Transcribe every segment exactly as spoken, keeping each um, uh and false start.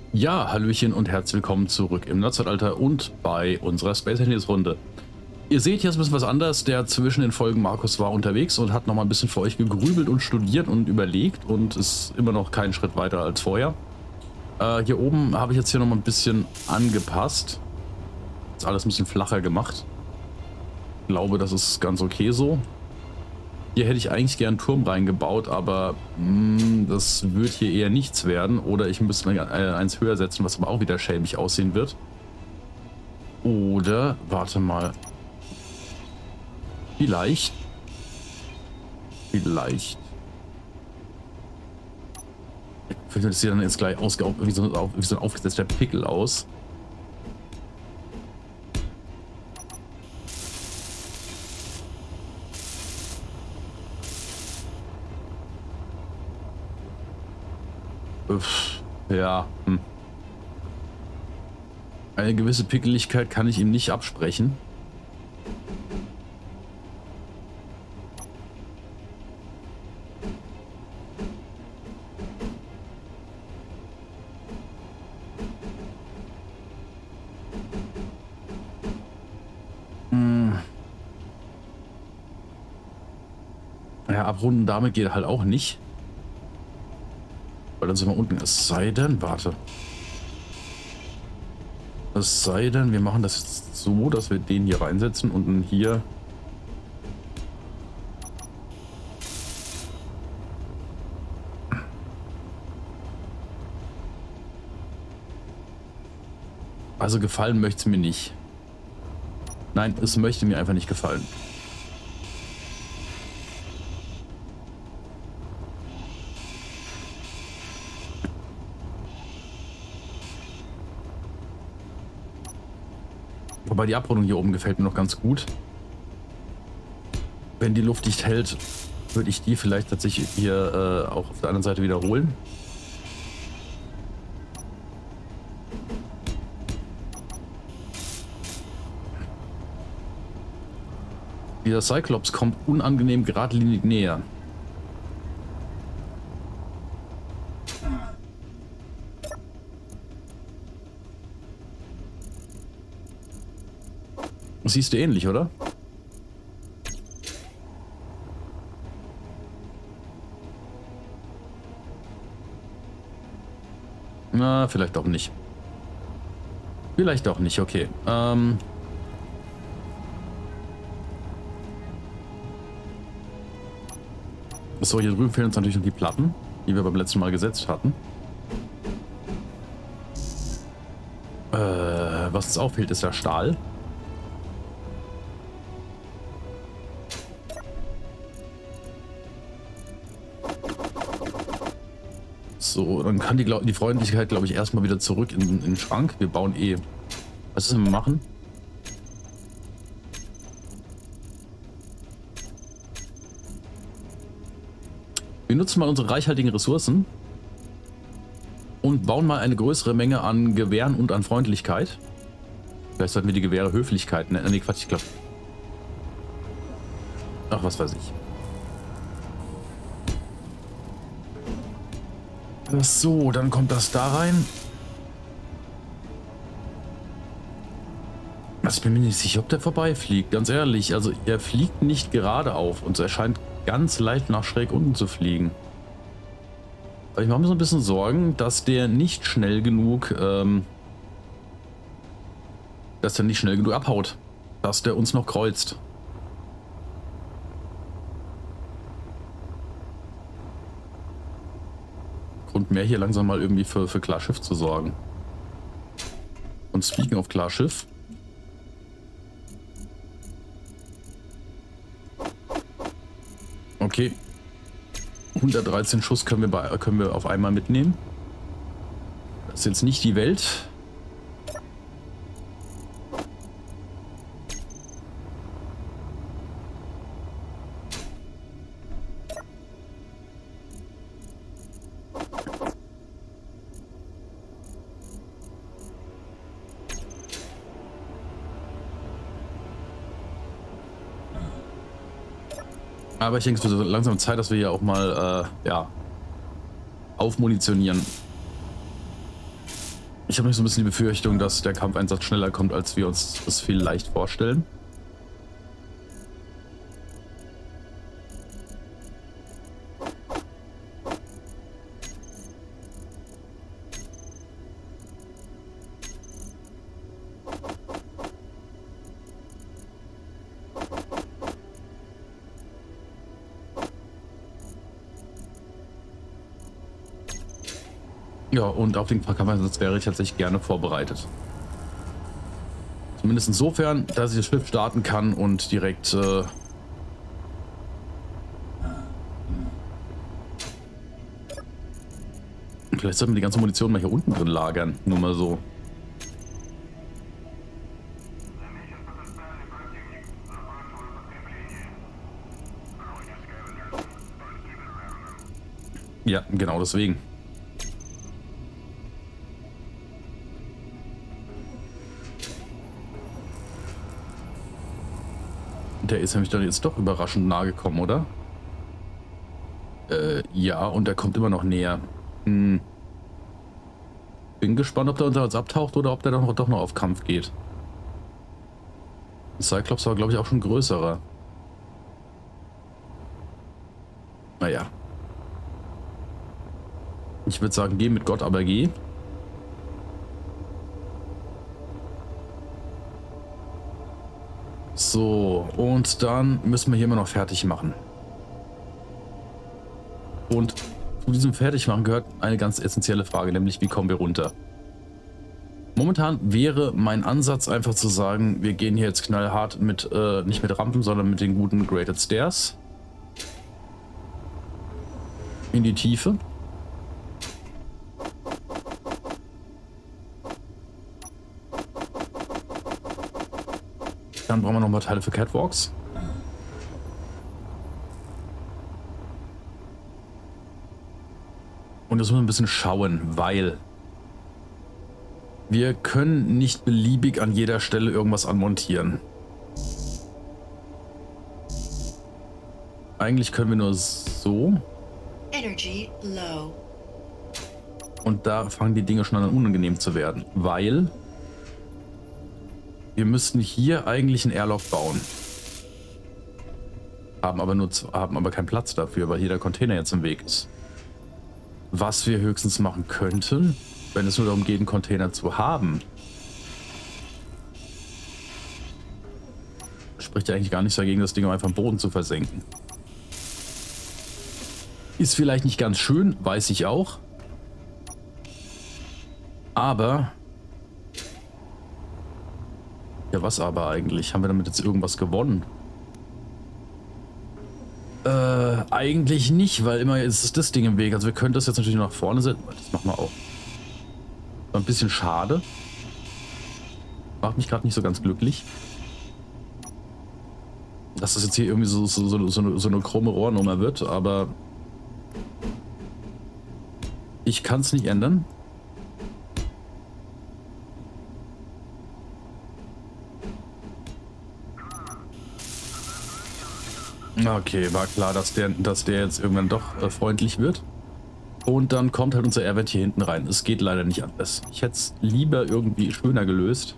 Ja, Hallöchen und herzlich willkommen zurück im Nerdzeitalter und bei unserer Space Handys Runde. Ihr seht jetzt ein bisschen was anderes. Der zwischen den Folgen Markus war unterwegs und hat noch mal ein bisschen für euch gegrübelt und studiert und überlegt und ist immer noch keinen Schritt weiter als vorher. Äh, hier oben habe ich jetzt hier noch mal ein bisschen angepasst. Ist alles ein bisschen flacher gemacht. Ich glaube, das ist ganz okay so. Hier hätte ich eigentlich gern einen Turm reingebaut, aber mh, das wird hier eher nichts werden. Oder ich müsste äh, eins höher setzen, was aber auch wieder schäbig aussehen wird. Oder, warte mal. Vielleicht. Vielleicht. Ich finde, das sieht dann jetzt gleich aus, wie so, wie so ein aufgesetzter Pickel aus. Uff, ja. Hm. Eine gewisse Pickeligkeit kann ich ihm nicht absprechen. Hm. Ja, abrunden damit geht halt auch nicht. Weil dann sind wir unten. Es sei denn, warte. Es sei denn, wir machen das jetzt so, dass wir den hier reinsetzen und dann hier. Also gefallen möchte es mir nicht. Nein, es möchte mir einfach nicht gefallen. Wobei die Abrundung hier oben gefällt mir noch ganz gut. Wenn die Luft nicht hält, würde ich die vielleicht tatsächlich hier äh, auch auf der anderen Seite wiederholen. Dieser Cyclops kommt unangenehm geradlinig näher. Siehst du ähnlich, oder? Na, vielleicht auch nicht. Vielleicht auch nicht, okay. Ähm so, hier drüben fehlen uns natürlich noch die Platten, die wir beim letzten Mal gesetzt hatten. Äh, was uns auffällt, ist der Stahl. So, dann kann die, glaub, die Freundlichkeit, glaube ich, erstmal wieder zurück in, in den Schrank. Wir bauen eh. Was müssen wir machen? Wir nutzen mal unsere reichhaltigen Ressourcen und bauen mal eine größere Menge an Gewehren und an Freundlichkeit. Vielleicht sollten wir die Gewehre Höflichkeit nennen. Nee, Quatsch, ich glaube. Ach, was weiß ich. So, dann kommt das da rein. Also ich bin mir nicht sicher, ob der vorbeifliegt. Ganz ehrlich, also er fliegt nicht gerade auf und er scheint ganz leicht nach schräg unten zu fliegen. Aber ich mache mir so ein bisschen Sorgen, dass der nicht schnell genug, ähm, dass der nicht schnell genug abhaut, dass der uns noch kreuzt. Grund mehr hier langsam mal irgendwie für, für Klarschiff zu sorgen. Und Speaking auf Klarschiff. Okay. hundertdreizehn Schuss können wir, bei, können wir auf einmal mitnehmen. Das ist jetzt nicht die Welt. Aber ich denke, es wird so langsam Zeit, dass wir hier auch mal, äh, ja, aufmunitionieren. Ich habe nicht so ein bisschen die Befürchtung, dass der Kampfeinsatz schneller kommt, als wir uns das vielleicht vorstellen. Ja, und auf den Kampfeinsatz wäre ich tatsächlich gerne vorbereitet. Zumindest insofern, dass ich das Schiff starten kann und direkt äh, vielleicht sollten wir die ganze Munition mal hier unten drin lagern. Nur mal so. Ja, genau deswegen. Der ist nämlich dann jetzt doch überraschend nahe gekommen, oder? Äh, ja, und er kommt immer noch näher. Hm. Bin gespannt, ob der unter uns abtaucht oder ob der doch noch, doch noch auf Kampf geht. Cyclops war, glaube ich, auch schon größerer. Naja. Ich würde sagen, geh mit Gott, aber geh. So, und dann müssen wir hier immer noch fertig machen. Und zu diesem Fertigmachen gehört eine ganz essentielle Frage, nämlich wie kommen wir runter? Momentan wäre mein Ansatz einfach zu sagen, wir gehen hier jetzt knallhart mit, äh, nicht mit Rampen, sondern mit den guten Graded Stairs in die Tiefe. Dann brauchen wir noch mal Teile für Catwalks. Und das müssen wir ein bisschen schauen, weil wir können nicht beliebig an jeder Stelle irgendwas anmontieren. Eigentlich können wir nur so. Energy low. Und da fangen die Dinge schon an unangenehm zu werden, weil wir müssten hier eigentlich einen Airlock bauen. Haben aber, nur, haben aber keinen Platz dafür, weil hier der Container jetzt im Weg ist. Was wir höchstens machen könnten, wenn es nur darum geht, einen Container zu haben, spricht ja eigentlich gar nichts dagegen, das Ding einfach im Boden zu versenken. Ist vielleicht nicht ganz schön, weiß ich auch. Aber... Ja, was aber eigentlich? Haben wir damit jetzt irgendwas gewonnen? Äh, eigentlich nicht, weil immer ist das Ding im Weg. Also wir können das jetzt natürlich nach vorne setzen. Das machen wir auch. War ein bisschen schade. Macht mich gerade nicht so ganz glücklich. Dass das jetzt hier irgendwie so, so, so, so, eine, so eine chrome Rohrnummer wird, aber ich kann es nicht ändern. Okay, war klar, dass der, dass der jetzt irgendwann doch äh, freundlich wird. Und dann kommt halt unser Airvent hier hinten rein. Es geht leider nicht anders. Ich hätte es lieber irgendwie schöner gelöst.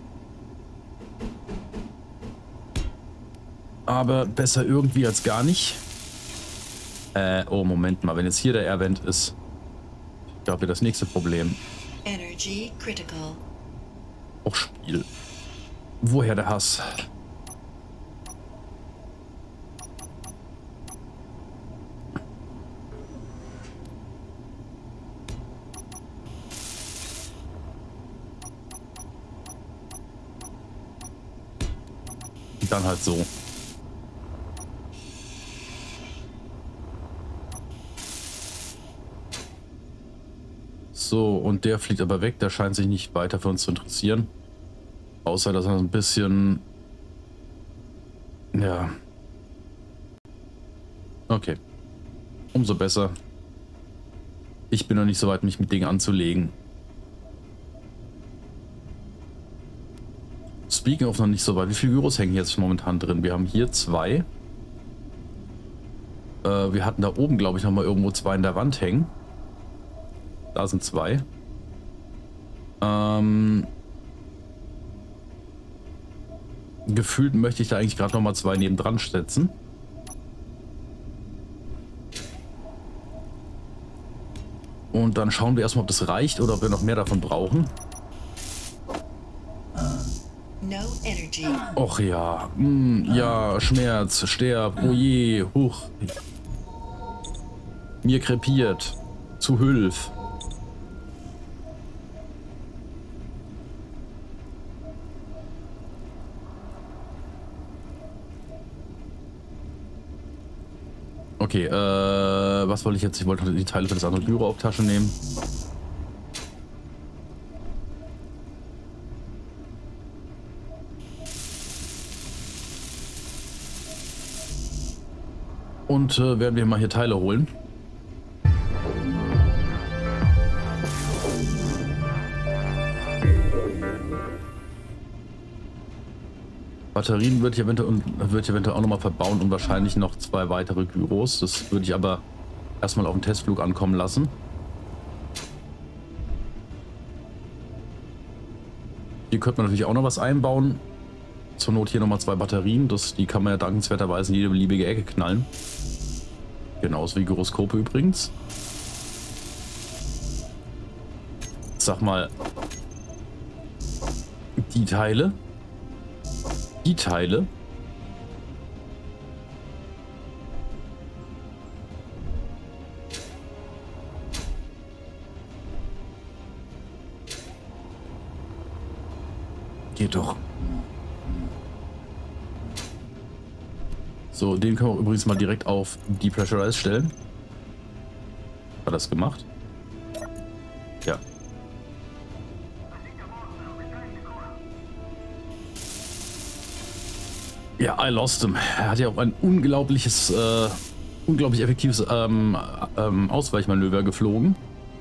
Aber besser irgendwie als gar nicht. Äh, oh, Moment mal. Wenn jetzt hier der Airvent ist, ich glaube, das nächste Problem. Energy critical. Auch Spiel. Woher der Hass? Dann halt so. So, und der fliegt aber weg. Der scheint sich nicht weiter für uns zu interessieren. Außer, dass er ein bisschen... Ja. Okay. Umso besser. Ich bin noch nicht so weit, mich mit Dingen anzulegen. Speaking of noch nicht so weit. Wie viele Gyros hängen jetzt momentan drin? Wir haben hier zwei. Äh, wir hatten da oben, glaube ich, noch mal irgendwo zwei in der Wand hängen. Da sind zwei. Ähm, gefühlt möchte ich da eigentlich gerade noch mal zwei nebendran setzen. Und dann schauen wir erstmal, ob das reicht oder ob wir noch mehr davon brauchen. No energy. Och ja, mm, ja, Schmerz, sterb, oh je, huch. Mir krepiert, zu Hülf. Okay, äh, was wollte ich jetzt? Ich wollte die Teile für das andere Gyro auf Tasche nehmen. Und äh, werden wir mal hier Teile holen. Batterien würde ich eventuell, würde ich eventuell auch nochmal verbauen und wahrscheinlich noch zwei weitere Gyros. Das würde ich aber erstmal auf den Testflug ankommen lassen. Hier könnte man natürlich auch noch was einbauen. Zur Not hier nochmal zwei Batterien. Das, die kann man ja dankenswerterweise in jede beliebige Ecke knallen. Genauso wie Gyroskope übrigens. Sag mal, die Teile. Die Teile. Geht doch. So, den können wir übrigens mal direkt auf Depressurize stellen. Hat das gemacht? Ja. Ja, I lost him. Er hat ja auch ein unglaubliches, äh, unglaublich effektives ähm, ähm, Ausweichmanöver geflogen.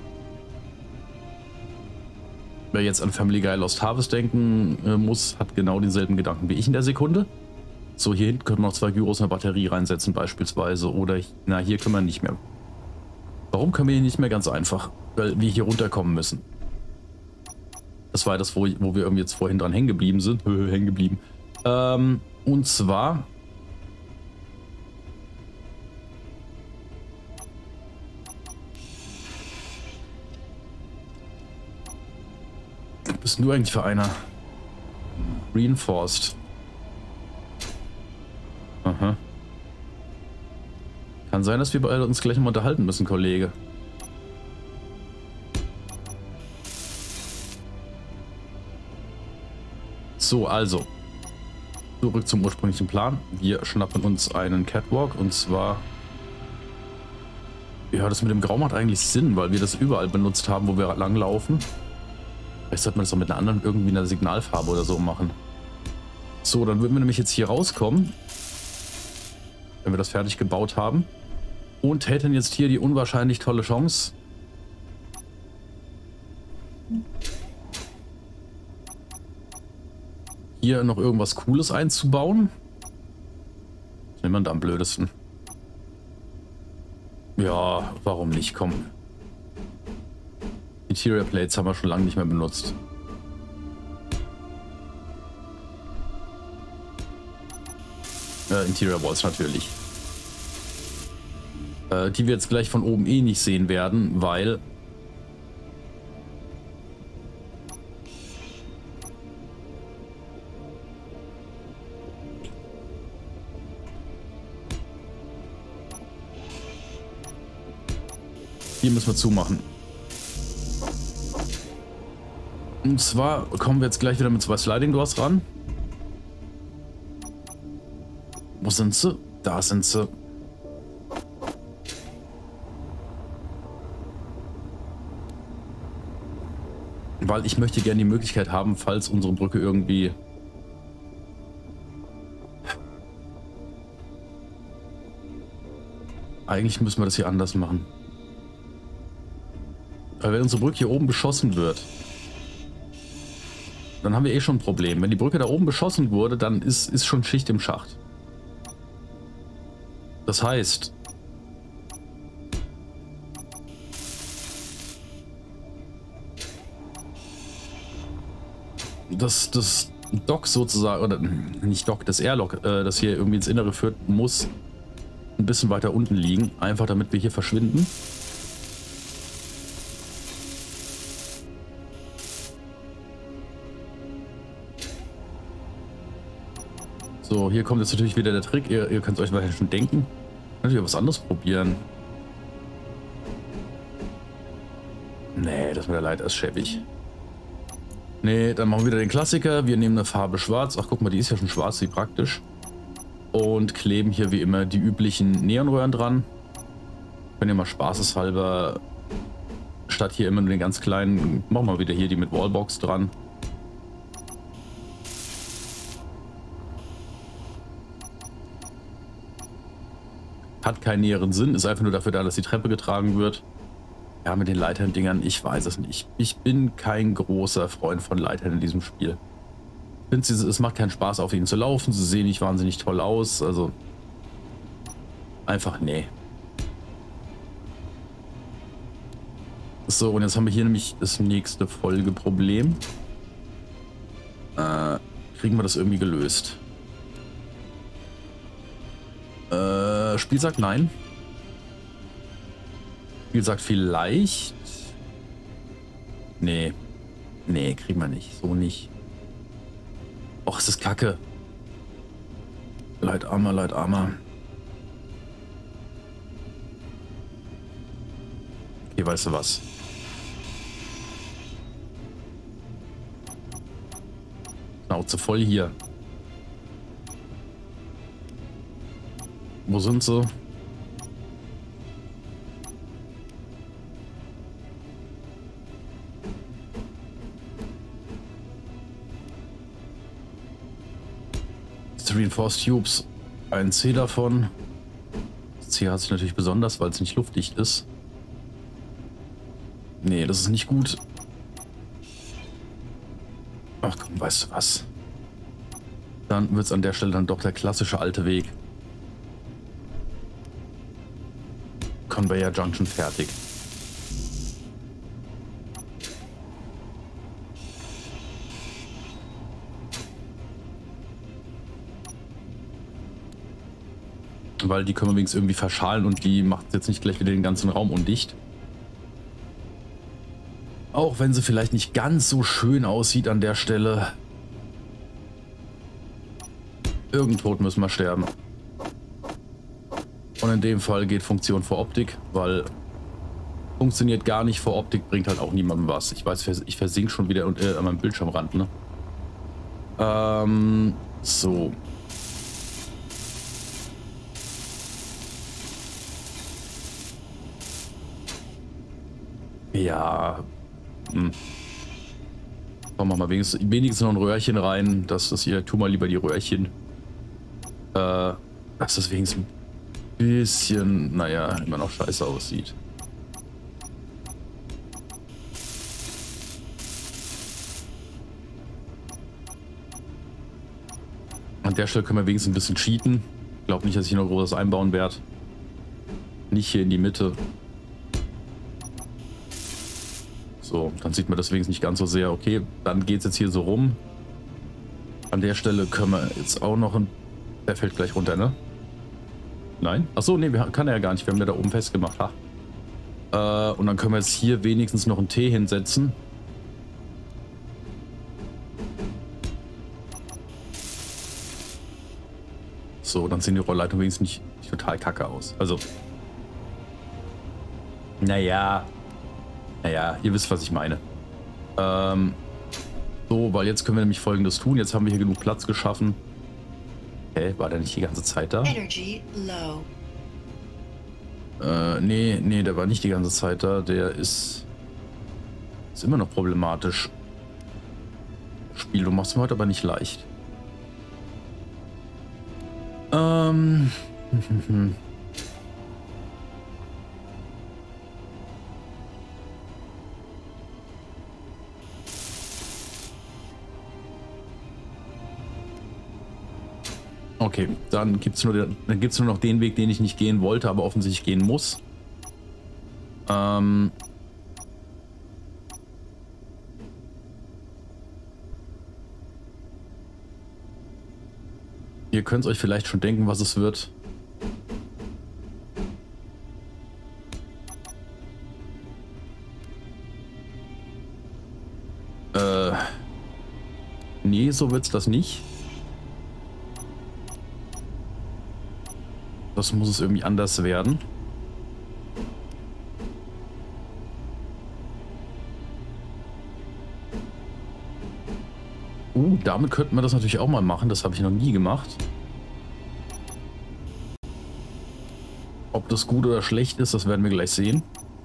Wer jetzt an Family Guy Lost Harvest denken äh, muss, hat genau denselben Gedanken wie ich in der Sekunde. So, hier hinten können wir noch zwei Gyros in eine Batterie reinsetzen beispielsweise. Oder, na, hier können wir nicht mehr. Warum können wir hier nicht mehr? Ganz einfach. Weil wir hier runterkommen müssen. Das war das, wo, wo wir irgendwie jetzt vorhin dran hängen geblieben sind. hängen geblieben. Ähm, und zwar... Was bist denn du eigentlich für einer? Reinforced. Aha. Kann sein, dass wir beide uns gleich mal unterhalten müssen, Kollege. So, also. Zurück zum ursprünglichen Plan. Wir schnappen uns einen Catwalk und zwar... Ja, das mit dem Grau macht eigentlich Sinn, weil wir das überall benutzt haben, wo wir langlaufen. Vielleicht sollte man das auch mit einer anderen, irgendwie einer Signalfarbe oder so machen. So, dann würden wir nämlich jetzt hier rauskommen, wenn wir das fertig gebaut haben. Und hätten jetzt hier die unwahrscheinlich tolle Chance, hier noch irgendwas Cooles einzubauen. Was nimmt man da am blödesten? Ja, warum nicht? Komm. Interior Plates haben wir schon lange nicht mehr benutzt. Äh, Interior Walls natürlich. Äh, die wir jetzt gleich von oben eh nicht sehen werden, weil... Hier müssen wir zumachen. Und zwar kommen wir jetzt gleich wieder mit zwei Sliding Doors ran. Wo sind sie? Da sind sie. Weil ich möchte gerne die Möglichkeit haben, falls unsere Brücke irgendwie... Eigentlich müssen wir das hier anders machen. Weil wenn unsere Brücke hier oben beschossen wird, dann haben wir eh schon ein Problem. Wenn die Brücke da oben beschossen wurde, dann ist, ist schon Schicht im Schacht. Das heißt, das, das Dock sozusagen, oder nicht Dock, das Airlock, äh, das hier irgendwie ins Innere führt, muss ein bisschen weiter unten liegen. Einfach damit wir hier verschwinden. So, hier kommt jetzt natürlich wieder der Trick. Ihr, ihr könnt es euch wahrscheinlich schon denken. Natürlich was anderes probieren. Nee, das mit der Leiter ist schäbig. Nee, dann machen wir wieder den Klassiker. Wir nehmen eine Farbe schwarz. Ach, guck mal, die ist ja schon schwarz, wie praktisch. Und kleben hier wie immer die üblichen Neonröhren dran. Können ja mal spaßeshalber, statt hier immer nur den ganz kleinen, machen wir wieder hier die mit Wallbox dran. Hat keinen näheren Sinn, ist einfach nur dafür da, dass die Treppe getragen wird. Ja, mit den Leitern-Dingern, ich weiß es nicht. Ich bin kein großer Freund von Leitern in diesem Spiel. Ich finde, es macht keinen Spaß, auf ihnen zu laufen. Sie sehen nicht wahnsinnig toll aus. Also, einfach nee. So, und jetzt haben wir hier nämlich das nächste Folgeproblem. Äh, kriegen wir das irgendwie gelöst? Äh, Spiel sagt nein. Spiel sagt vielleicht. Nee. Nee, kriegen wir nicht. So nicht. Och, es ist kacke. Leid armer, leid armer. Okay, weißt du was? Schnauze voll hier. Wo sind sie? Reinforced Tubes. Ein C davon. Das C hat sich natürlich besonders, weil es nicht luftdicht ist. Nee, das ist nicht gut. Ach komm, weißt du was? Dann wird es an der Stelle dann doch der klassische alte Weg. Conveyor Junction fertig. Weil die können wir wenigstens irgendwie verschalen und die macht jetzt nicht gleich wieder den ganzen Raum undicht. Auch wenn sie vielleicht nicht ganz so schön aussieht an der Stelle. Irgendein Tod müssen wir sterben. Und in dem Fall geht Funktion vor Optik, weil funktioniert gar nicht vor Optik, bringt halt auch niemandem was. Ich weiß, ich versink schon wieder äh, an meinem Bildschirmrand, ne? Ähm, so. Ja. Hm. Machen wir mal wenigstens, wenigstens noch ein Röhrchen rein. Das ist hier, tu mal lieber die Röhrchen. Äh, dass das wenigstens ein bisschen, naja, immer noch scheiße aussieht. An der Stelle können wir wenigstens ein bisschen cheaten. Ich glaube nicht, dass ich noch großes einbauen werde. Nicht hier in die Mitte. So, dann sieht man das wenigstens nicht ganz so sehr. Okay, dann geht es jetzt hier so rum. An der Stelle können wir jetzt auch noch ein... Der fällt gleich runter, ne? Nein? Achso, nee, wir, kann er ja gar nicht. Wir haben ja da oben festgemacht. Ha. Äh, und dann können wir jetzt hier wenigstens noch ein T hinsetzen. So, dann sehen die Rollleitungen wenigstens nicht, nicht total kacke aus. Also... Naja... Naja, ihr wisst, was ich meine. Ähm, so, weil jetzt können wir nämlich Folgendes tun. Jetzt haben wir hier genug Platz geschaffen. Hä, war der nicht die ganze Zeit da? Energy low. Äh, nee, nee, der war nicht die ganze Zeit da. Der ist... Ist immer noch problematisch. Spiel, du machst mir heute aber nicht leicht. Ähm... Okay, dann gibt es nur, dann gibt's nur noch den Weg, den ich nicht gehen wollte, aber offensichtlich gehen muss. Ähm... Ihr könnt euch vielleicht schon denken, was es wird. Äh. Nee, so wird's das nicht. Das muss es irgendwie anders werden. Uh, damit könnten wir das natürlich auch mal machen. Das habe ich noch nie gemacht. Ob das gut oder schlecht ist, das werden wir gleich sehen.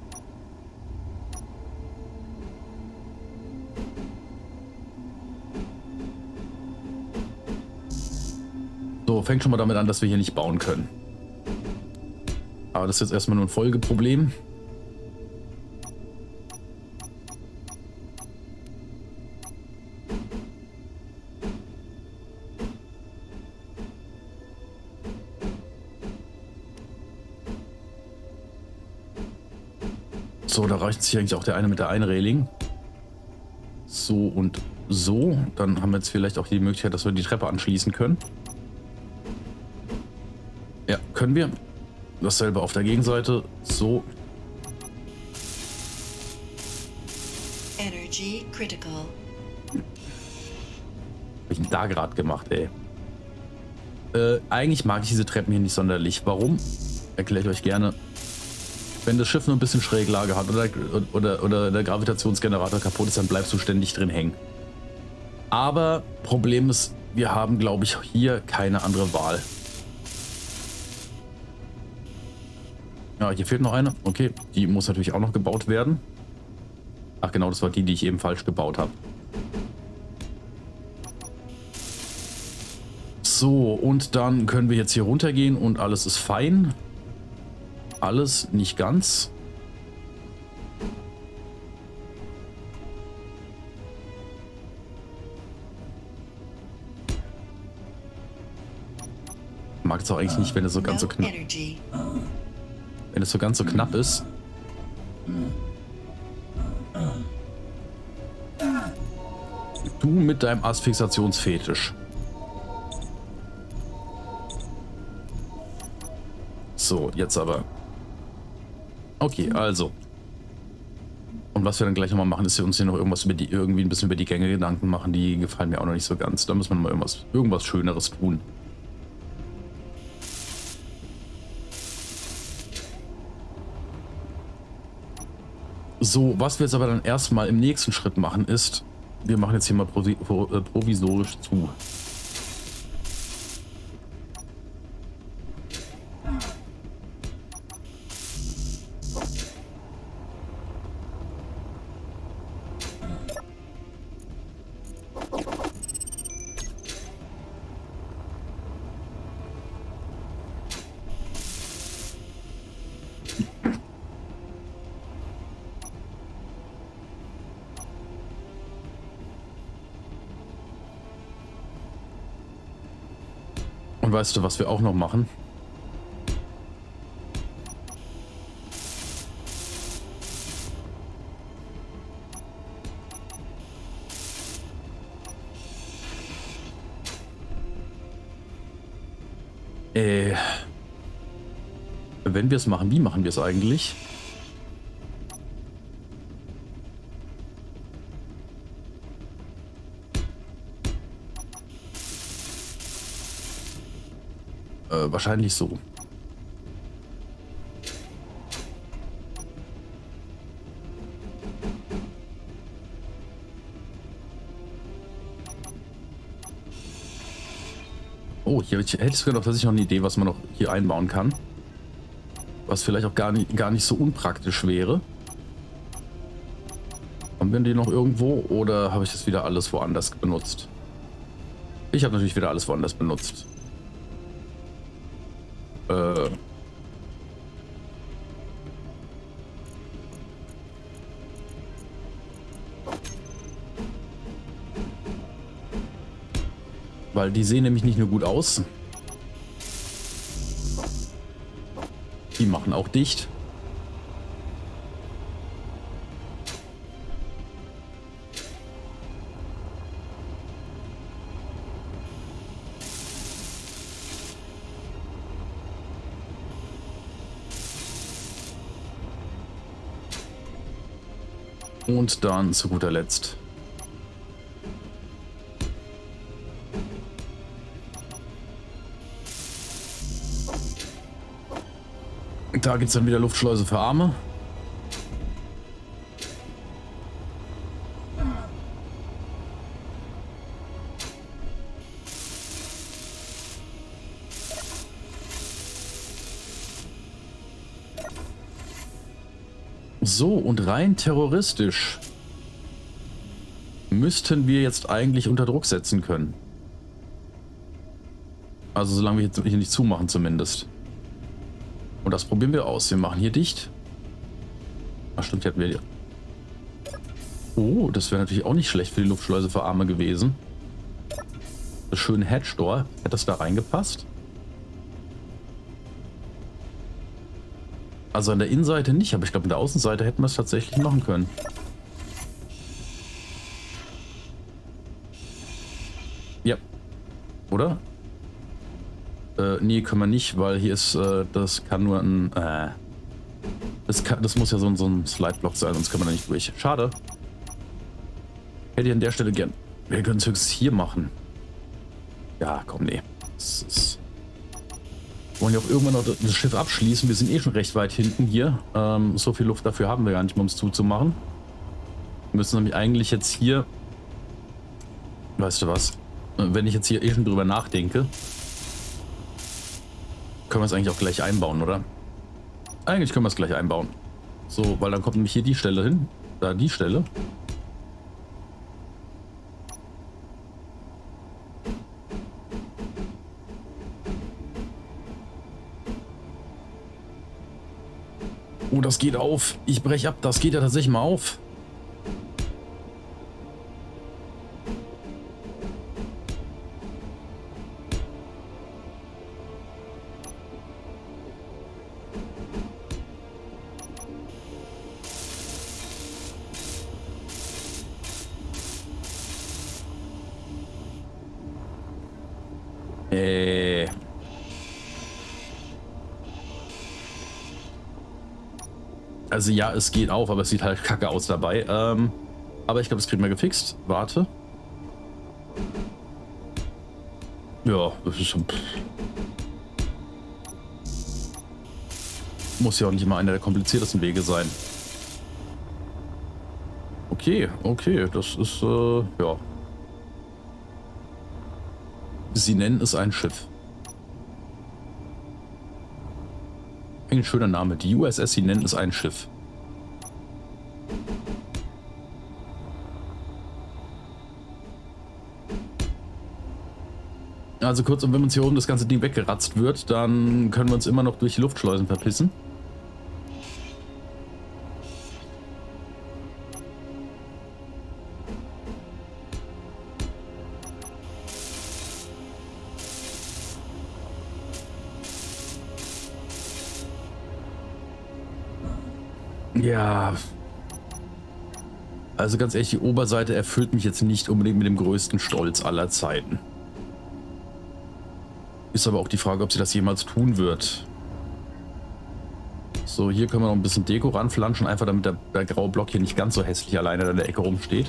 So, fängt schon mal damit an, dass wir hier nicht bauen können. Aber das ist jetzt erstmal nur ein Folgeproblem. So, da reicht sich eigentlich auch der eine mit der Einreling. So und so. Dann haben wir jetzt vielleicht auch die Möglichkeit, dass wir die Treppe anschließen können. Ja, können wir. Dasselbe auf der Gegenseite. So. Energy critical. Hab ich denn da gerade gemacht, ey? Äh, eigentlich mag ich diese Treppen hier nicht sonderlich. Warum? Erkläre ich euch gerne. Wenn das Schiff nur ein bisschen Schräglage hat oder, oder, oder der Gravitationsgenerator kaputt ist, dann bleibst du ständig drin hängen. Aber Problem ist, wir haben, glaube ich, hier keine andere Wahl. Ja, hier fehlt noch eine. Okay, die muss natürlich auch noch gebaut werden. Ach genau, das war die, die ich eben falsch gebaut habe. So, und dann können wir jetzt hier runtergehen und alles ist fein. Alles nicht ganz. Mag es auch eigentlich nicht, wenn es so ganz so knapp, wenn es so ganz so knapp ist. Du mit deinem Asphyxiationsfetisch. So, jetzt aber. Okay, also. Und was wir dann gleich nochmal machen, ist wir uns hier noch irgendwas über die, irgendwie ein bisschen über die Gänge Gedanken machen. Die gefallen mir auch noch nicht so ganz. Da müssen wir mal irgendwas, irgendwas Schöneres tun. So, was wir jetzt aber dann erstmal im nächsten Schritt machen, ist, wir machen jetzt hier mal provisorisch zu. Und weißt du, was wir auch noch machen? Äh, wenn wir es machen, wie machen wir es eigentlich? Äh, wahrscheinlich so. Oh, hier hätte ich sogar noch tatsächlich noch eine Idee, was man noch hier einbauen kann. Was vielleicht auch gar nicht, gar nicht so unpraktisch wäre. Haben wir die noch irgendwo oder habe ich das wieder alles woanders benutzt? Ich habe natürlich wieder alles woanders benutzt. Äh. Weil die sehen nämlich nicht nur gut aus. Die machen auch dicht. Und dann zu guter Letzt. Da gibt es dann wieder Luftschleuse für Arme. So, und rein terroristisch müssten wir jetzt eigentlich unter Druck setzen können. Also solange wir jetzt hier nicht zumachen zumindest. Und das probieren wir aus. Wir machen hier dicht. Ach stimmt, hier hatten wir... Oh, das wäre natürlich auch nicht schlecht für die Luftschleuse für Arme gewesen. Das schöne Hatch-Door. Hätte das da reingepasst? Also an der Innenseite nicht, aber ich glaube, an der Außenseite hätten wir es tatsächlich machen können. Ja. Oder? Äh, nee, können wir nicht, weil hier ist, äh, das kann nur ein, äh, das, kann, das muss ja so, so ein Slide-Block sein, sonst können wir da nicht durch. Schade. Hätte ich an der Stelle gern. Wir können es höchstens hier machen. Ja, komm, nee. Das ist... Wir wollen ja auch irgendwann noch das Schiff abschließen. Wir sind eh schon recht weit hinten hier. Ähm, so viel Luft dafür haben wir gar nicht, um es zuzumachen. Wir müssen nämlich eigentlich jetzt hier... Weißt du was? Wenn ich jetzt hier eh schon drüber nachdenke, können wir es eigentlich auch gleich einbauen, oder? Eigentlich können wir es gleich einbauen. So, weil dann kommt nämlich hier die Stelle hin. Da die Stelle. Oh, das geht auf. Ich breche ab. Das geht ja tatsächlich mal auf. Äh... Also ja, es geht auf, aber es sieht halt kacke aus dabei. Ähm, aber ich glaube, das kriegen wir gefixt. Warte. Ja, das ist schon... Pff. Muss ja auch nicht immer einer der kompliziertesten Wege sein. Okay, okay, das ist, äh, ja. Sie nennen es ein Schiff. Ein schöner Name. Die U S S, sie nennen es ein Schiff. Also kurzum, wenn uns hier oben das ganze Ding weggeratzt wird, dann können wir uns immer noch durch die Luftschleusen verpissen. Ja, also ganz ehrlich, die Oberseite erfüllt mich jetzt nicht unbedingt mit dem größten Stolz aller Zeiten. Ist aber auch die Frage, ob sie das jemals tun wird. So, hier können wir noch ein bisschen Deko ranflanschen, einfach damit der, der graue Block hier nicht ganz so hässlich alleine in der Ecke rumsteht.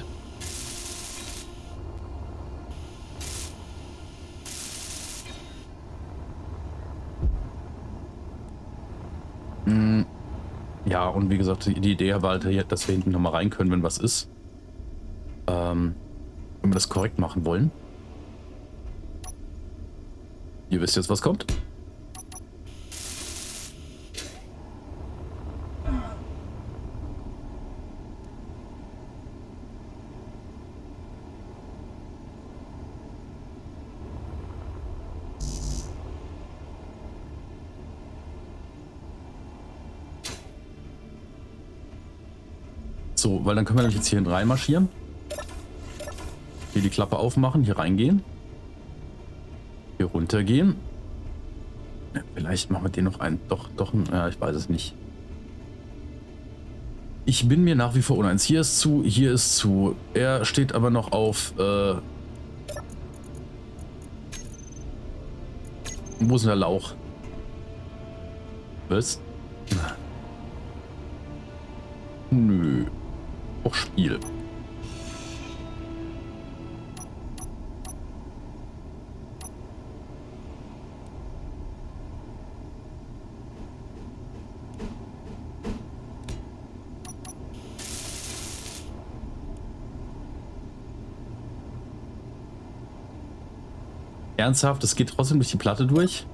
Ja, und wie gesagt, die Idee war halt, dass wir hinten nochmal rein können, wenn was ist. Ähm, wenn wir das korrekt machen wollen. Ihr wisst jetzt, was kommt. So, weil dann können wir nämlich jetzt hier hin reinmarschieren. Hier die Klappe aufmachen, hier reingehen. Hier runtergehen. Ja, vielleicht machen wir den noch ein. Doch, doch, ja, ich weiß es nicht. Ich bin mir nach wie vor uneins. Hier ist zu, hier ist zu. Er steht aber noch auf. Äh Wo ist denn der Lauch? Was? Nö. auch Spiel. Ernsthaft, es geht trotzdem durch die Platte durch?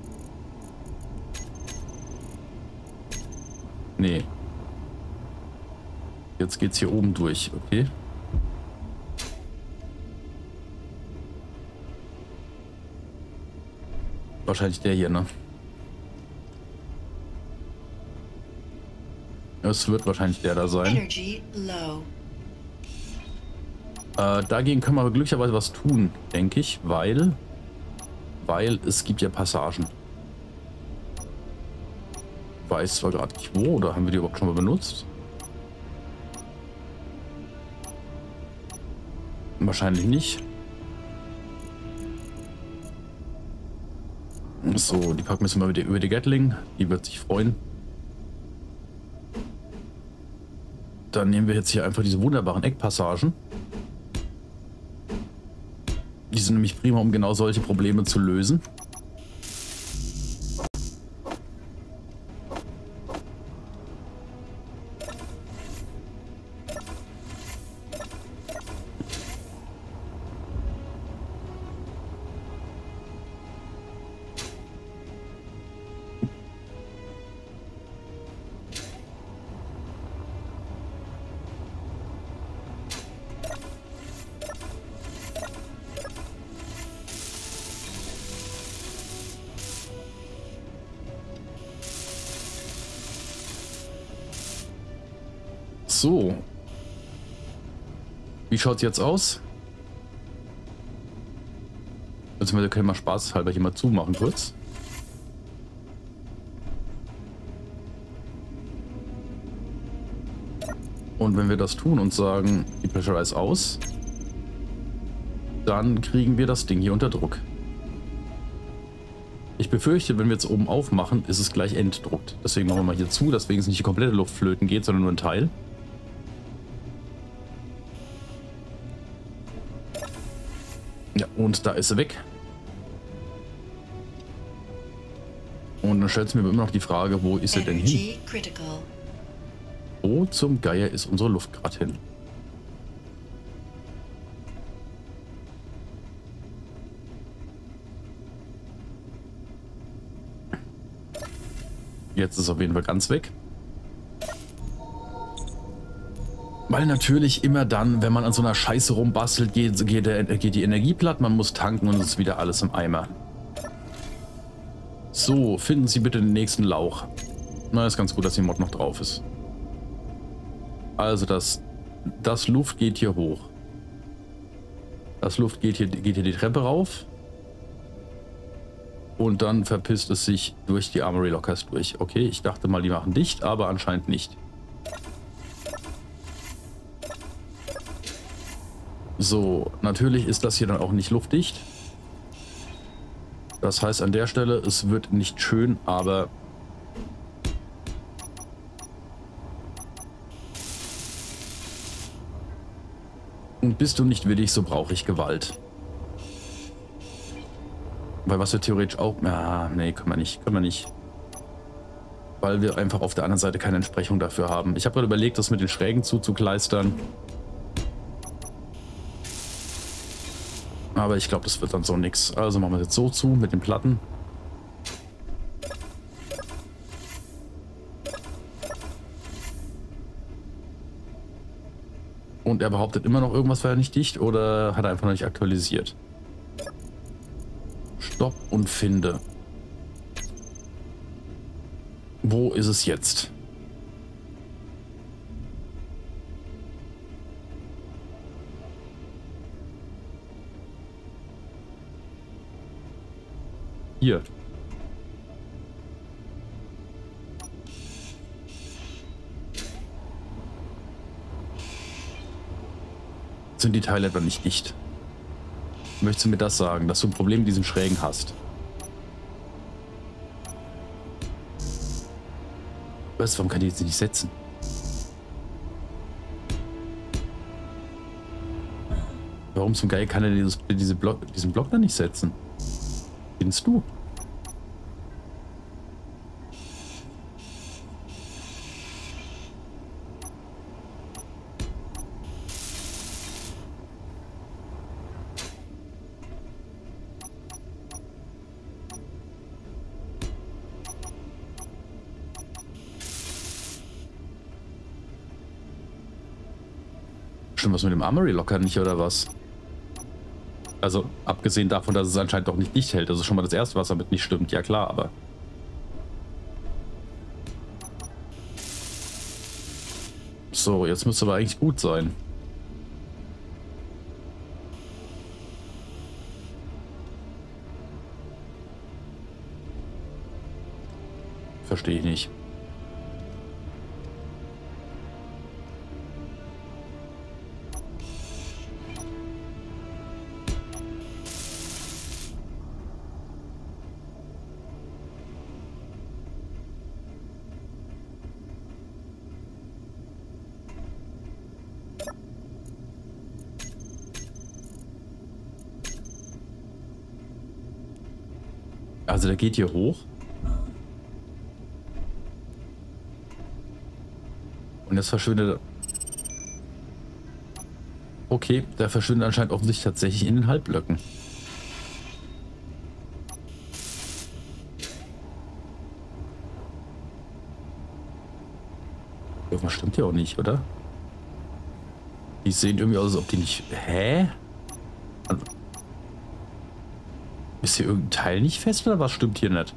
Nee. Jetzt geht's hier oben durch, okay. Wahrscheinlich der hier, ne? Es wird wahrscheinlich der da sein. Energy low. Äh, dagegen können wir aber glücklicherweise was tun, denke ich, weil... Weil es gibt ja Passagen. Ich weiß zwar gerade nicht wo, oder haben wir die überhaupt schon mal benutzt? Wahrscheinlich nicht. So, die packen wir mal über die Gatling. Die wird sich freuen. Dann nehmen wir jetzt hier einfach diese wunderbaren Eckpassagen. Die sind nämlich prima, um genau solche Probleme zu lösen. So. Wie schaut es jetzt aus? Beziehungsweise können wir spaßhalber hier mal zumachen kurz. Und wenn wir das tun und sagen, die Pressurize aus, dann kriegen wir das Ding hier unter Druck. Ich befürchte, wenn wir jetzt oben aufmachen, ist es gleich entdruckt. Deswegen machen wir mal hier zu, dass wenigstens nicht die komplette Luft flöten geht, sondern nur ein Teil. Ja, und da ist sie weg. Und dann stellt es mir immer noch die Frage, wo ist sie denn hin? Energy critical. Wo zum Geier ist unsere Luft gerade hin? Jetzt ist es auf jeden Fall ganz weg. Weil natürlich immer dann, wenn man an so einer Scheiße rumbastelt, geht, geht, der, geht die Energie platt, man muss tanken und es ist wieder alles im Eimer. So, finden Sie bitte den nächsten Lauch. Na, ist ganz gut, dass die Mod noch drauf ist. Also das, das Luft geht hier hoch. Das Luft geht hier, geht hier die Treppe rauf. Und dann verpisst es sich durch die Armory Lockers durch. Okay, ich dachte mal, die machen dicht, aber anscheinend nicht. So, natürlich ist das hier dann auch nicht luftdicht. Das heißt an der Stelle, es wird nicht schön, aber... Und bist du nicht willig, so brauche ich Gewalt. Weil was wir theoretisch auch... Ah, nee, können wir nicht, können wir nicht. Weil wir einfach auf der anderen Seite keine Entsprechung dafür haben. Ich habe gerade überlegt, das mit den Schrägen zuzukleistern. Aber ich glaube, das wird dann so nix. Also machen wir es jetzt so zu mit den Platten. Und er behauptet immer noch, irgendwas war ja nicht dicht oder hat er einfach noch nicht aktualisiert. Stopp und finde. Wo ist es jetzt? Hier. Sind die Teile etwa nicht dicht? Möchtest du mir das sagen, dass du ein Problem mit diesen Schrägen hast? Was, warum kann ich jetzt nicht setzen? Warum zum Geil kann er dieses, diese Block, diesen Block da nicht setzen? Findest du? Stimmt, was mit dem Armory Locker nicht, oder was? Also, abgesehen davon, dass es anscheinend doch nicht dicht hält. Das ist schon mal das Erste, was damit nicht stimmt. Ja klar, aber... So, jetzt müsste aber eigentlich gut sein. Verstehe ich nicht. Also der geht hier hoch. Und jetzt verschwindet... Okay, der verschwindet anscheinend offensichtlich tatsächlich in den Halbblöcken. Irgendwas stimmt ja auch nicht, oder? Die sehen irgendwie aus, als ob die nicht... Hä? Also, ist hier irgendein Teil nicht fest oder was stimmt hier nicht?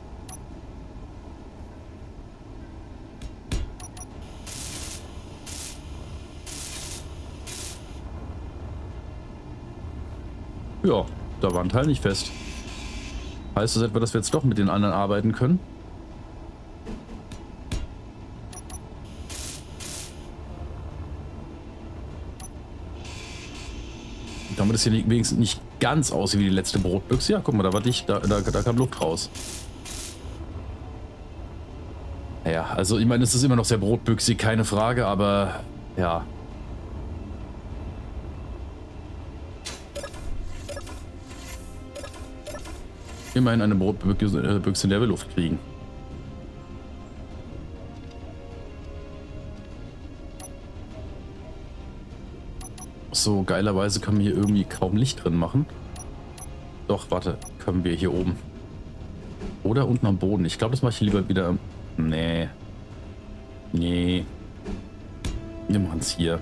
Ja, da war ein Teil nicht fest. Heißt das etwa, dass wir jetzt doch mit den anderen arbeiten können? Damit es hier wenigstens nicht ganz aussieht wie die letzte Brotbüchse. Ja, guck mal, da war dicht, da, da, da kam Luft raus. Naja, also ich meine, es ist immer noch sehr brotbüchsig, keine Frage, aber ja. Immerhin eine Brotbüchse, in der wir Luft kriegen. So, geilerweise können wir hier irgendwie kaum Licht drin machen. Doch, warte, können wir hier oben. Oder unten am Boden. Ich glaube, das mache ich lieber wieder... Nee. Nee. Wir machen es hier.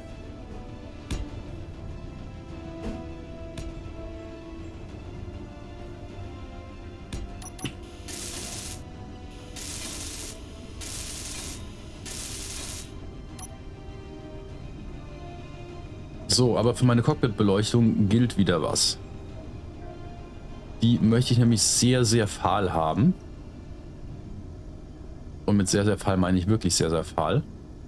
So, aber für meine Cockpit-Beleuchtung gilt wieder was. Die möchte ich nämlich sehr, sehr fahl haben. Und mit sehr, sehr fahl meine ich wirklich sehr, sehr fahl.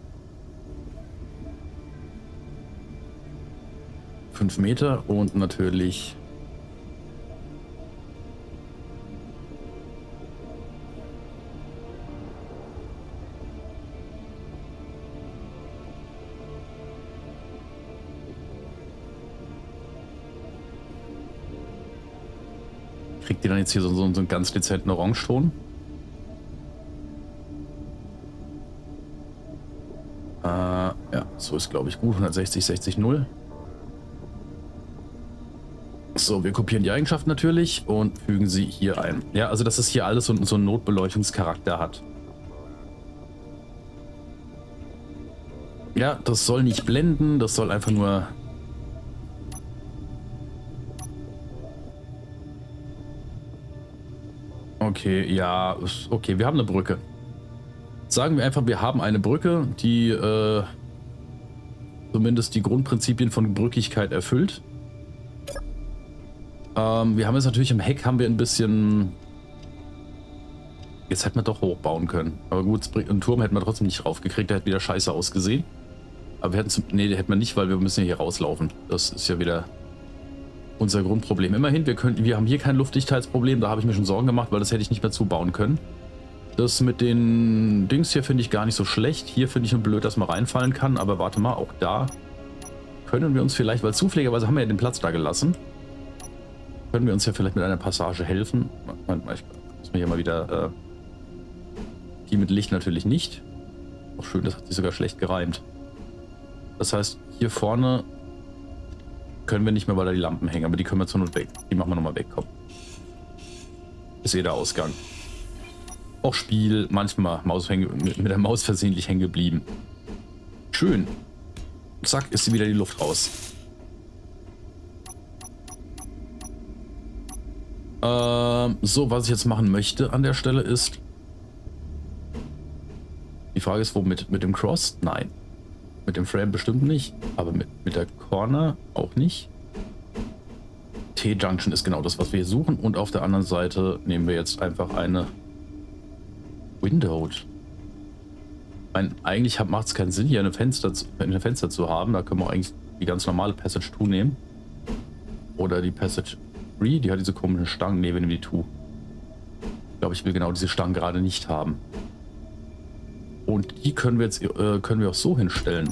fünf Meter und natürlich... Kriegt die dann jetzt hier so, so, so einen ganz dezenten Orangeton? Äh, ja, so ist glaube ich gut. hundertsechzig, sechzig, null. So, wir kopieren die Eigenschaften natürlich und fügen sie hier ein. Ja, also dass es hier alles so, so einen Notbeleuchtungscharakter hat. Ja, das soll nicht blenden, das soll einfach nur... Okay, ja, okay, wir haben eine Brücke. Sagen wir einfach, wir haben eine Brücke, die äh, zumindest die Grundprinzipien von Brückigkeit erfüllt. Ähm, wir haben jetzt natürlich im Heck haben wir ein bisschen... Jetzt hätten wir doch hochbauen können. Aber gut, einen Turm hätten wir trotzdem nicht raufgekriegt, der hätte wieder scheiße ausgesehen. Aber wir hätten zum... Nee, hätten wir nicht, weil wir müssen ja hier rauslaufen. Das ist ja wieder... unser Grundproblem. Immerhin, wir, können, wir haben hier kein Luftdichtheitsproblem, da habe ich mir schon Sorgen gemacht, weil das hätte ich nicht mehr zubauen können. Das mit den Dings hier finde ich gar nicht so schlecht. Hier finde ich nur blöd, dass man reinfallen kann, aber warte mal, auch da können wir uns vielleicht, weil zufälligerweise haben wir ja den Platz da gelassen, können wir uns ja vielleicht mit einer Passage helfen. Manchmal, ich muss mir hier mal wieder... Äh, die mit Licht natürlich nicht. Auch schön, das hat sich sogar schlecht gereimt. Das heißt, hier vorne können wir nicht mehr, weil da die Lampen hängen, aber die können wir zur Not weg. Die machen wir nochmal weg, komm. Ist eh der Ausgang. Auch Spiel, manchmal Maus mit, mit der Maus versehentlich hängen geblieben. Schön. Zack, ist wieder die Luft raus. Ähm, so, was ich jetzt machen möchte an der Stelle ist... Die Frage ist, womit? Mit dem Cross? Nein. Mit dem Frame bestimmt nicht. Aber mit, mit der Corner auch nicht. T-Junction ist genau das, was wir hier suchen. Und auf der anderen Seite nehmen wir jetzt einfach eine Windowed. Mein, eigentlich macht es keinen Sinn, hier eine Fenster, zu, eine Fenster zu haben. Da können wir eigentlich die ganz normale Passage zwei nehmen. Oder die Passage drei, die hat diese komischen Stangen. Ne, wir nehmen die zwei. Ich glaube, ich will genau diese Stangen gerade nicht haben. Und die können wir jetzt äh, können wir auch so hinstellen.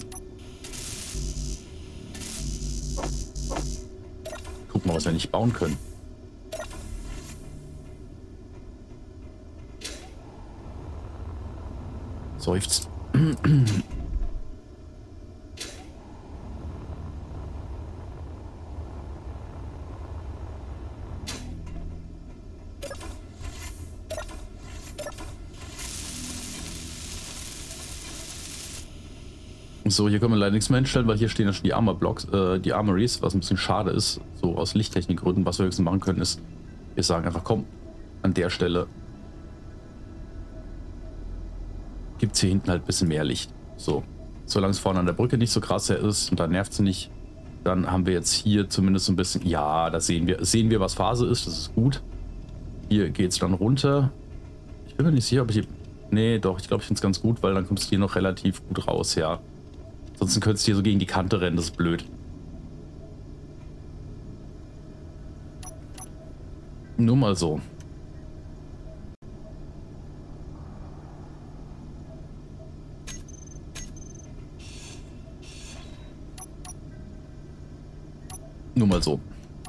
Gucken wir, was wir nicht bauen können. Seufzt. So, hier können wir leider nichts mehr hinstellen, weil hier stehen ja schon die Armor-Blocks, äh, die Armories, was ein bisschen schade ist, so aus Lichttechnikgründen. Was wir höchstens machen können, ist, wir sagen einfach, komm, an der Stelle gibt es hier hinten halt ein bisschen mehr Licht. So, solange es vorne an der Brücke nicht so krass ist und da nervt es nicht, dann haben wir jetzt hier zumindest so ein bisschen, ja, da sehen wir, sehen wir, was Phase ist, das ist gut. Hier geht es dann runter. Ich bin mir nicht sicher, ob ich hier, nee, doch, ich glaube, ich finde es ganz gut, weil dann kommst du hier noch relativ gut raus, ja. Sonst könntest du hier so gegen die Kante rennen, das ist blöd. Nur mal so. Nur mal so.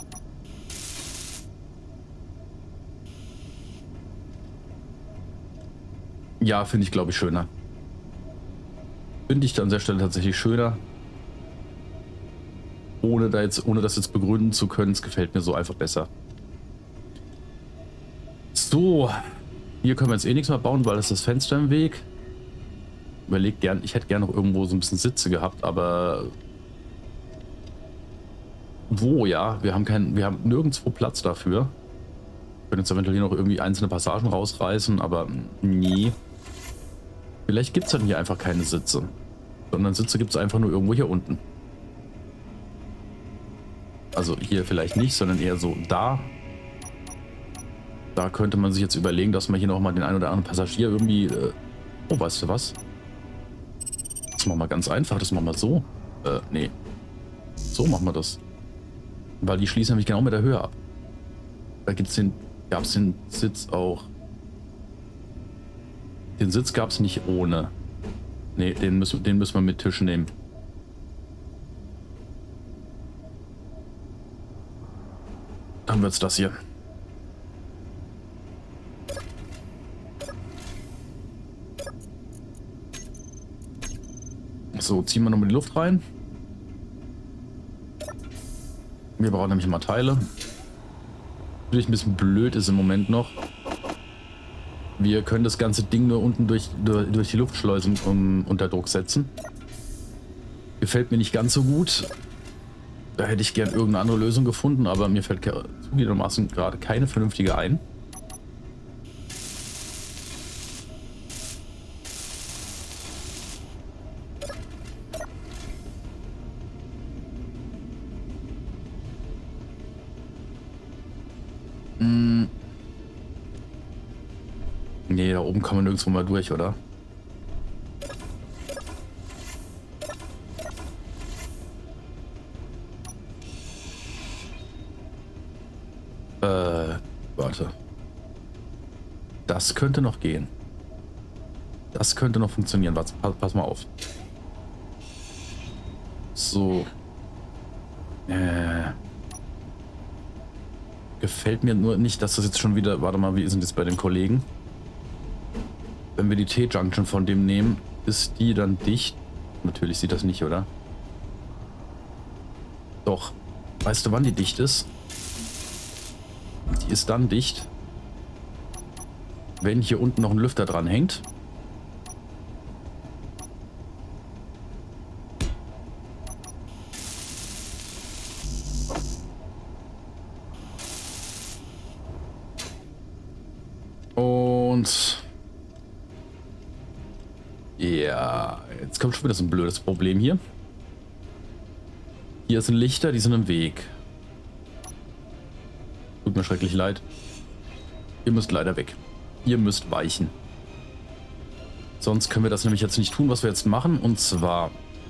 Ja, finde ich, glaube ich, schöner. Finde ich an der Stelle tatsächlich schöner. Ohne, da jetzt, ohne das jetzt begründen zu können, es gefällt mir so einfach besser. So, hier können wir jetzt eh nichts mehr bauen, weil das ist das Fenster im Weg. Überlegt gern, ich hätte gerne noch irgendwo so ein bisschen Sitze gehabt, aber wo, ja, wir haben keinen, wir haben nirgendwo Platz dafür. Wir können jetzt eventuell hier noch irgendwie einzelne Passagen rausreißen, aber nee. Vielleicht gibt es dann hier einfach keine Sitze. Sondern Sitze gibt es einfach nur irgendwo hier unten. Also hier vielleicht nicht, sondern eher so da. Da könnte man sich jetzt überlegen, dass man hier nochmal den einen oder anderen Passagier irgendwie... Äh oh, weißt du was? Das machen wir ganz einfach. Das machen wir so. Äh, nee. So machen wir das. Weil die schließen nämlich genau mit der Höhe ab. Da gibt's den, gab es den Sitz auch... Den Sitz gab es nicht ohne. Ne, den müssen, den müssen wir mit Tisch nehmen. Dann wird's das hier. So, ziehen wir nochmal die Luft rein. Wir brauchen nämlich mal Teile. Natürlich ein bisschen blöd ist im Moment noch. Wir können das ganze Ding nur unten durch, durch, durch die Luftschleusen um, unter Druck setzen. Gefällt mir nicht ganz so gut. Da hätte ich gern irgendeine andere Lösung gefunden, aber mir fällt zugegebenermaßen gerade keine vernünftige ein. Hm. Nee, da oben kann man nirgendwo mal durch, oder? Äh, warte. Das könnte noch gehen. Das könnte noch funktionieren. Warte, pass, pass mal auf. So. Äh, gefällt mir nur nicht, dass das jetzt schon wieder... Warte mal, wie ist denn das bei den Kollegen? Wenn wir die T-Junction von dem nehmen, ist die dann dicht? Natürlich sieht das nicht, oder? Doch. Weißt du, wann die dicht ist? Die ist dann dicht, wenn hier unten noch ein Lüfter dran hängt. Und ja, jetzt kommt schon wieder so ein blödes Problem hier. Hier sind Lichter, die sind im Weg. Tut mir schrecklich leid. Ihr müsst leider weg. Ihr müsst weichen. Sonst können wir das nämlich jetzt nicht tun, was wir jetzt machen. Und zwar...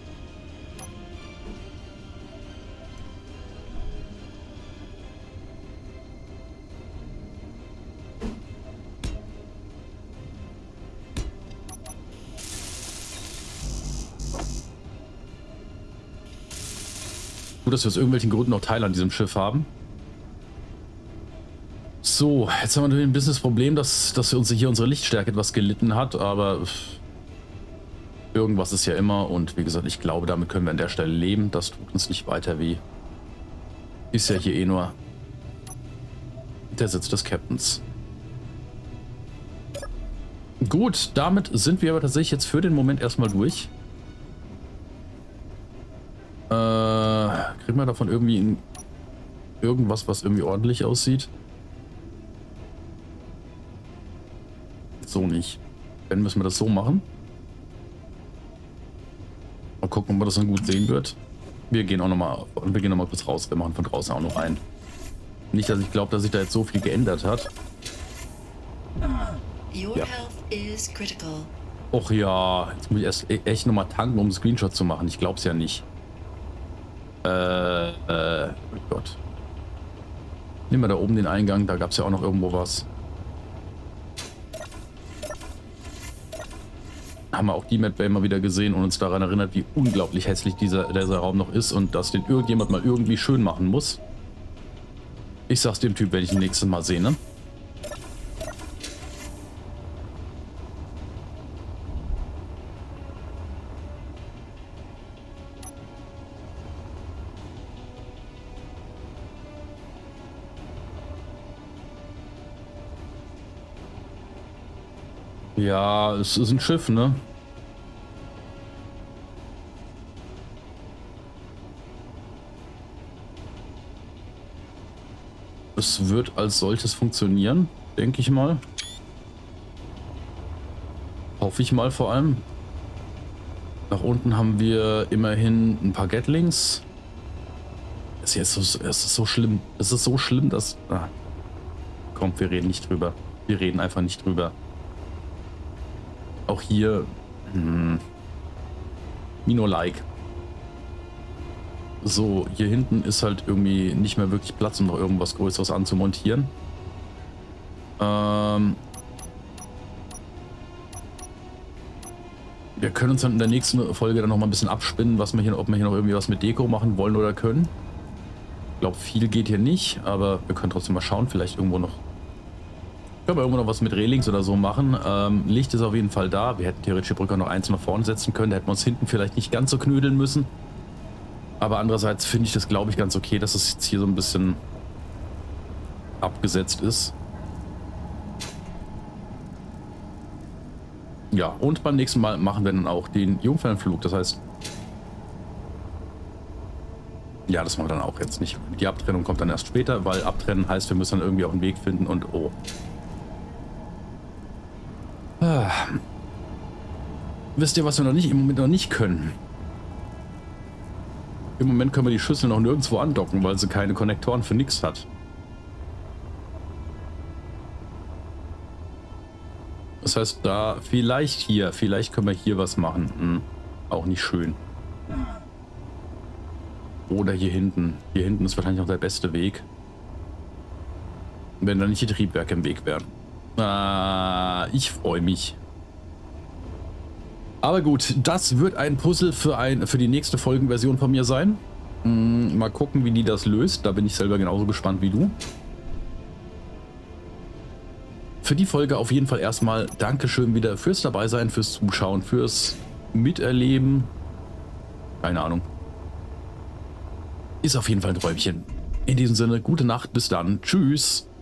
Gut, dass wir aus irgendwelchen Gründen noch Teile an diesem Schiff haben. So, jetzt haben wir natürlich ein bisschen das Problem, dass, dass uns hier unsere Lichtstärke etwas gelitten hat, aber irgendwas ist ja immer und wie gesagt, ich glaube, damit können wir an der Stelle leben. Das tut uns nicht weiter weh. Ist ja hier eh nur der Sitz des Captains. Gut, damit sind wir aber tatsächlich jetzt für den Moment erstmal durch. Äh, kriegen wir davon irgendwie ein, irgendwas, was irgendwie ordentlich aussieht? So nicht. Dann müssen wir das so machen. Mal gucken, ob man das dann gut sehen wird. Wir gehen auch nochmal, wir gehen noch mal kurz raus. Wir machen von draußen auch noch ein. Nicht, dass ich glaube, dass sich da jetzt so viel geändert hat. Your Ja. health is critical. Och ja, jetzt muss ich erst e- echt nochmal tanken, um einen Screenshot zu machen. Ich glaube es ja nicht. Äh, äh, oh Gott. Nehmen wir da oben den Eingang, da gab es ja auch noch irgendwo was. Haben wir auch die Map immer wieder gesehen und uns daran erinnert, wie unglaublich hässlich dieser, dieser Raum noch ist und dass den irgendjemand mal irgendwie schön machen muss. Ich sag's dem Typ, werde ich ihn nächstes Mal sehen, ne? Ja, es ist ein Schiff, ne? Es wird als solches funktionieren, denke ich mal. Hoffe ich mal vor allem. Nach unten haben wir immerhin ein paar Gatlings. Es ist, so, es ist so schlimm. Es ist so schlimm, dass... Ah. Komm, wir reden nicht drüber. Wir reden einfach nicht drüber. Auch hier... Hm, Mino-like. So, hier hinten ist halt irgendwie nicht mehr wirklich Platz, um noch irgendwas Größeres anzumontieren. Ähm... Wir können uns dann in der nächsten Folge dann noch mal ein bisschen abspinnen, was wir hier, ob wir hier noch irgendwie was mit Deko machen wollen oder können. Ich glaube, viel geht hier nicht, aber wir können trotzdem mal schauen, vielleicht irgendwo noch... Können wir irgendwo noch was mit Railings oder so machen. Ähm, Licht ist auf jeden Fall da. Wir hätten theoretisch die Brücke noch eins nach vorne setzen können. Da hätten wir uns hinten vielleicht nicht ganz so knödeln müssen. Aber andererseits finde ich das, glaube ich, ganz okay, dass es jetzt hier so ein bisschen abgesetzt ist. Ja, und beim nächsten Mal machen wir dann auch den Jungfernflug. Das heißt... Ja, das machen wir dann auch jetzt nicht. Die Abtrennung kommt dann erst später, weil Abtrennen heißt, wir müssen dann irgendwie auch einen Weg finden und oh. Ah. Wisst ihr, was wir noch nicht im Moment noch nicht können? Im Moment können wir die Schüssel noch nirgendwo andocken, weil sie keine Konnektoren für nichts hat. Das heißt, da vielleicht hier, vielleicht können wir hier was machen. Hm, auch nicht schön. Oder hier hinten. Hier hinten ist wahrscheinlich noch der beste Weg. Wenn da nicht die Triebwerke im Weg wären. Ah, ich freue mich. Aber gut, das wird ein Puzzle für, ein, für die nächste Folgenversion von mir sein. Mm, mal gucken, wie die das löst. Da bin ich selber genauso gespannt wie du. Für die Folge auf jeden Fall erstmal Dankeschön wieder fürs Dabeisein, fürs Zuschauen, fürs Miterleben. Keine Ahnung. Ist auf jeden Fall ein Träumchen. In diesem Sinne, gute Nacht, bis dann. Tschüss.